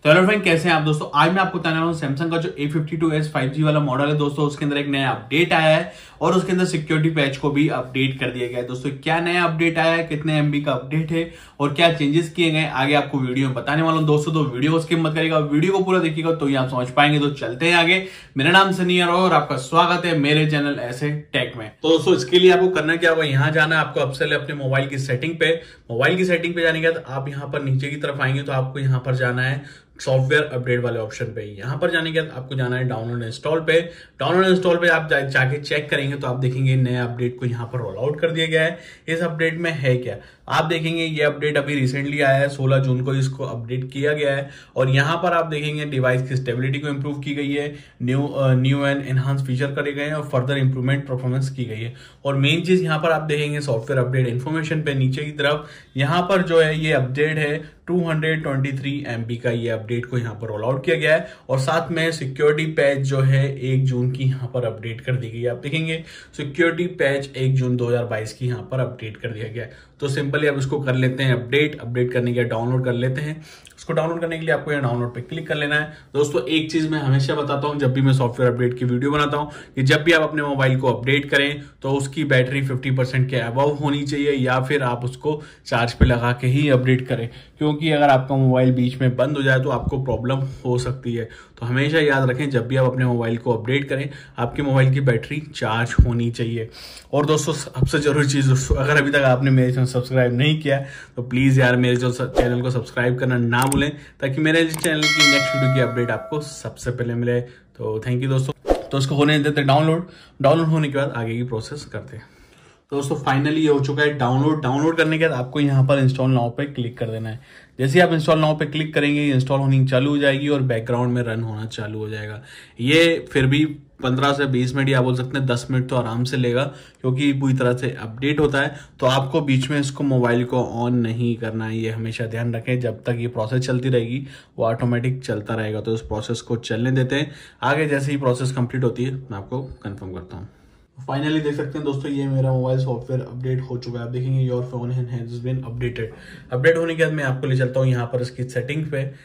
तो hello friend, कैसे हैं आप दोस्तों। आज मैं आपको बताने वाला हूं सैमसंग का जो A52s 5G वाला मॉडल है दोस्तों, उसके अंदर एक नया अपडेट आया है और उसके अंदर सिक्योरिटी पैच को भी अपडेट कर दिया गया है। दोस्तों क्या नया अपडेट आया है, कितने MB का अपडेट है और क्या चेंजेस किए गए, आगे आपको वीडियो में बताने वाला हूं दोस्तों। तो वीडियो स्किप मत करिएगा, वीडियो को पूरा देखिएगा तो ही आप समझ पाएंगे। तो चलते हैं आगे। मेरा नाम सनी है और आपका स्वागत है मेरे चैनल ऐसे टेक में। तो दोस्तों इसके लिए आपको करना क्या होगा, यहाँ जाना है आपको सबसे अपने मोबाइल की सेटिंग पे जाने के बाद आप यहाँ पर नीचे की तरफ आएंगे तो आपको यहाँ पर जाना है सॉफ्टवेयर अपडेट वाले ऑप्शन पे। यहाँ पर जाने के बाद आपको जाना है डाउनलोड इंस्टॉल पे आप जाके चेक करेंगे तो आप देखेंगे नए अपडेट को यहाँ पर रोल आउट कर दिया गया है। इस अपडेट में है क्या, आप देखेंगे ये अपडेट अभी रिसेंटली आया है, 16 जून को इसको अपडेट किया गया है। और यहाँ पर आप देखेंगे डिवाइस की स्टेबिलिटी को इंप्रूव की गई है, न्यू एंड एनहांस फीचर करे गए हैं और फर्दर इंप्रूवमेंट परफॉर्मेंस की गई है। और मेन चीज यहाँ पर आप देखेंगे सॉफ्टवेयर अपडेट इन्फॉर्मेशन पे नीचे की तरफ यहाँ पर जो है ये अपडेट है 223 MB का ये अपडेट को यहाँ पर रोल आउट किया गया है। और साथ में सिक्योरिटी पैच जो है 1 जून की यहाँ पर अपडेट कर दी गई है। आप देखेंगे सिक्योरिटी पैच 1 जून 2022 की यहाँ पर अपडेट कर दिया गया है। तो सिंपली आप इसको कर लेते हैं अपडेट करने के लिए डाउनलोड कर लेते हैं। इसको डाउनलोड करने के लिए आपको यहाँ डाउनलोड पे क्लिक कर लेना है। दोस्तों एक चीज मैं हमेशा बताता हूँ जब भी मैं सॉफ्टवेयर अपडेट की वीडियो बनाता हूँ कि जब भी आप अपने मोबाइल को अपडेट करें तो उसकी बैटरी 50% के अबव होनी चाहिए या फिर आप उसको चार्ज पे लगा के ही अपडेट करें, क्योंकि अगर आपका मोबाइल बीच में बंद हो जाए तो आपको प्रॉब्लम हो सकती है। तो हमेशा याद रखें जब भी आप अपने मोबाइल को अपडेट करें आपके मोबाइल की बैटरी चार्ज होनी चाहिए। और दोस्तों सबसे जरूरी चीज दोस्तों, अगर अभी तक आपने मेरे चैनल सब्सक्राइब नहीं किया तो प्लीज यार मेरे जो चैनल को सब्सक्राइब करना ना भूलें, ताकि मेरे चैनल की नेक्स्ट वीडियो की अपडेट आपको सबसे पहले मिले। तो थैंक यू दोस्तों। तो इसको होने देते डाउनलोड होने के बाद आगे की प्रोसेस करते हैं। तो दोस्तों फाइनली ये हो चुका है डाउनलोड करने के बाद आपको यहाँ पर इंस्टॉल नाउ पे क्लिक कर देना है। जैसे आप इंस्टॉल नाउ पे क्लिक करेंगे इंस्टॉल होनी चालू हो जाएगी और बैकग्राउंड में रन होना चालू हो जाएगा। ये फिर भी 15 से 20 मिनट या बोल सकते हैं 10 मिनट तो आराम से लेगा, क्योंकि पूरी तरह से अपडेट होता है। तो आपको बीच में इसको मोबाइल को ऑन नहीं करना है, ये हमेशा ध्यान रखें। जब तक ये प्रोसेस चलती रहेगी वो ऑटोमेटिक चलता रहेगा। तो इस प्रोसेस को चलने देते हैं। आगे जैसे ही प्रोसेस कंप्लीट होती है मैं आपको कंफर्म करता हूँ। फाइनली देख सकते हैं दोस्तों ये मेरा मोबाइल सॉफ्टवेयर अपडेट हो चुका है। आप देखेंगे your phone has been updated. Update होने के बाद मैं आपको ले चलता हूँ यहाँ पर इसकी सेटिंग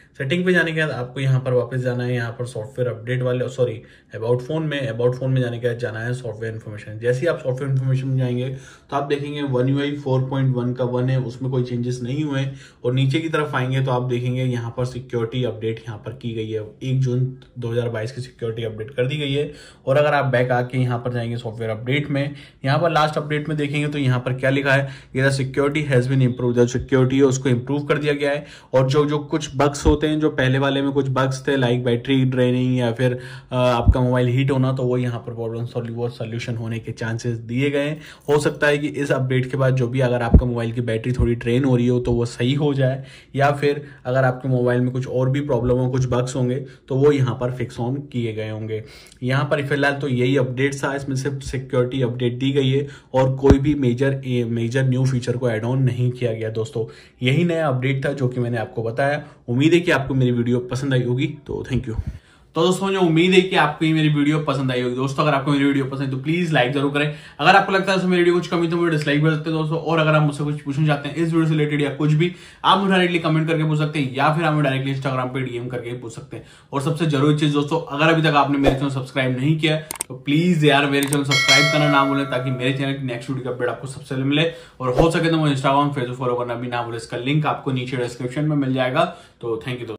पे जाने के बाद आपको यहाँ पर वापस जाना है, यहाँ पर सॉफ्टवेयर अपडेट वाले अबाउट फोन में जाने के बाद जाना है सॉफ्टवेयर इन्फॉर्मेशन। जैसे ही आप सॉफ्टवेयर इन्फॉर्मेशन में जाएंगे तो आप देखेंगे One UI 4.1 का 1 है, उसमें कोई चेंजेस नहीं हुए। और नीचे की तरफ आएंगे तो आप देखेंगे यहाँ पर सिक्योरिटी अपडेट यहाँ पर की गई है, 1 जून 2022 की सिक्योरिटी अपडेट कर दी गई है। और अगर आप बैक आके यहाँ पर जाएंगे सॉफ्टवेयर अपडेट में, यहाँ पर लास्ट अपडेट में देखेंगे तो यहाँ पर क्या लिखा है, ये सिक्योरिटी हैज बीन इंप्रूव। जो सिक्योरिटी है उसको इंप्रूव कर दिया गया है। और जो कुछ बग्स होते हैं, जो पहले वाले में कुछ बग्स थे लाइक बैटरी ड्रेनिंग या फिर आपका मोबाइल हीट होना, तो वो यहाँ पर प्रॉब्लम सॉल्यूशन होने के चांसेस दिए गए। हो सकता है कि इस अपडेट के बाद जो भी अगर आपका मोबाइल की बैटरी थोड़ी ड्रेन हो रही हो तो वो सही हो जाए, या फिर अगर आपके मोबाइल में कुछ और भी प्रॉब्लम हो, कुछ बग्स होंगे तो वो यहाँ पर फिक्स ऑन किए गए होंगे। यहाँ पर फिलहाल तो यही अपडेट था, इसमें सिर्फ सिक्योरिटी अपडेट दी गई है और कोई भी मेजर न्यू फीचर को ऐड ऑन नहीं किया गया। दोस्तों यही नया अपडेट था जो कि मैंने आपको बताया। उम्मीद है कि आपको मेरी वीडियो पसंद आई होगी। तो थैंक यू। तो दोस्तों मुझे उम्मीद है कि आपको ये मेरी वीडियो पसंद आई होगी। दोस्तों अगर आपको मेरी वीडियो पसंद है तो प्लीज लाइक जरूर करें। अगर आपको लगता है मेरी वीडियो कुछ कमी तो मुझे डिसलाइक कर सकते हैं दोस्तों। और अगर आप मुझसे कुछ पूछना चाहते हैं इस वीडियो से रिलेटेड या कुछ भी, आप मुझे डायरेक्टली कमेंट करके पूछ सकते हैं या फिर आप डायरेक्टली इंस्टाग्राम पे DM करके पूछ सकते हैं। और सबसे जरूरी चीज दोस्तों, अगर अभी तक आपने मेरे चैनल सब्सक्राइब नहीं किया तो प्लीज यार मेरे चैनल सब्सक्राइब करना ना भूलें, ताकि मेरे चैनल की नेक्स्ट वीडियो की अपडेट आपको सबसे पहले मिले। और हो सके तो मुझे इंस्टाग्राम फेसबुक फॉलो करना भी ना भूलें। इसका लिंक आपको नीचे डिस्क्रिप्शन में मिल जाएगा। तो थैंक यू।